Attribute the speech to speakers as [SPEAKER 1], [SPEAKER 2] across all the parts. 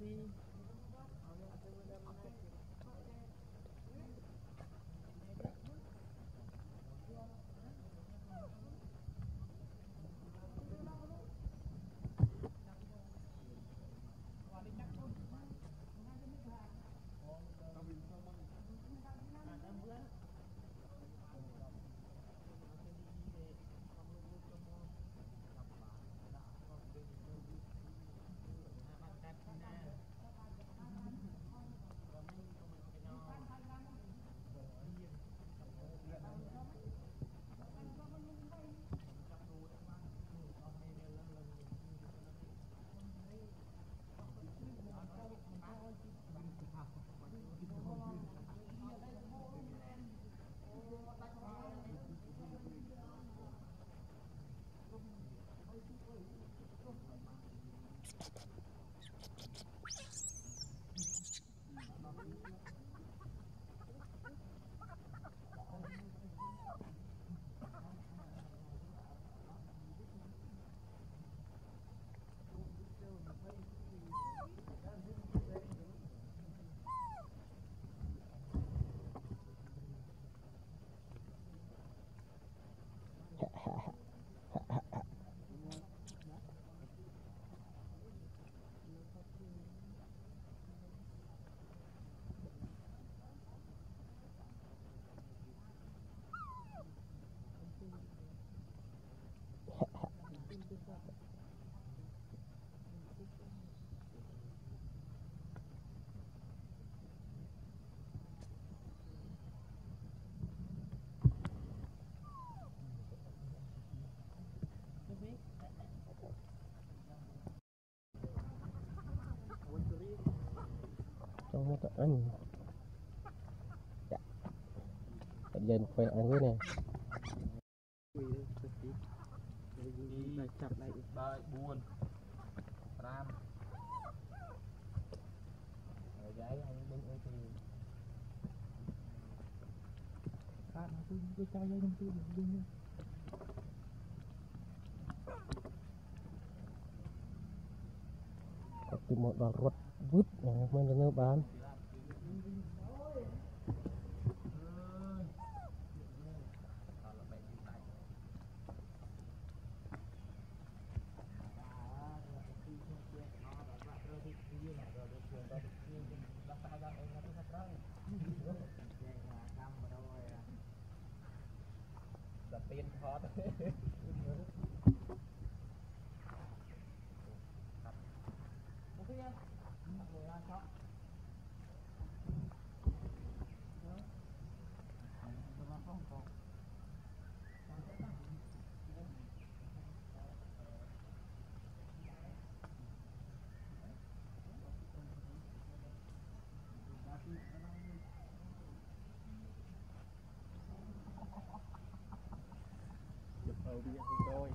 [SPEAKER 1] Trong nó anh dân phải ăn cái này chặt lại ba buồn ram rồi gái anh bên ơi thì khác nó tôi cho dây không tôi đừng nha tìm một đoạn ruột vứt mình nó bán tiền thoát rồi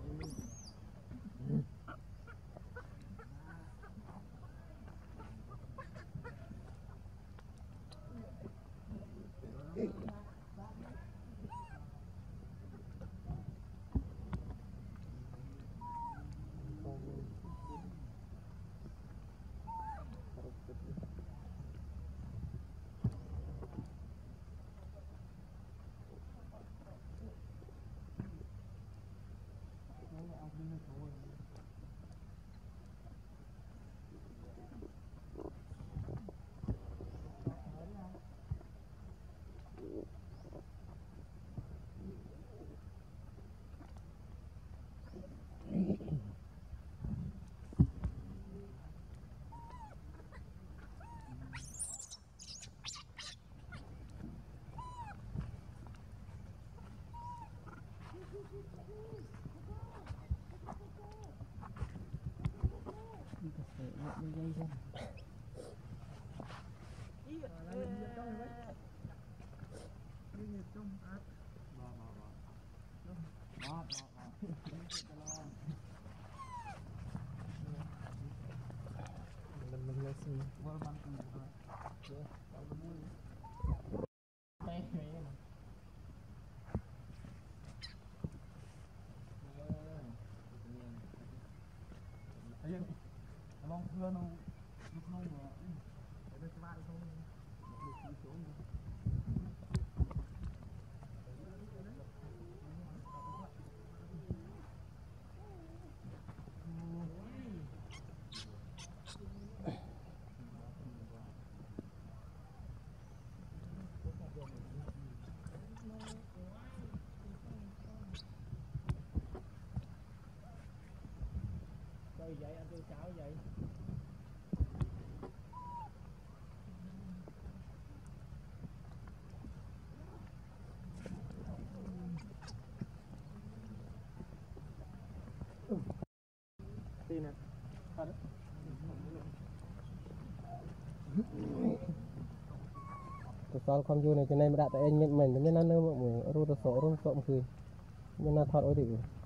[SPEAKER 1] dây xem mình lấy xin qua băng cùng rồi long thưa nó Vậy anh tôi cháo vậy. Tin nè.
[SPEAKER 2] Tôi sao không vô này cho nên mà đặt tại anh nhận mình nên nó nơi mọi người rô tôi sổ khơi nên nó thoát ối đi.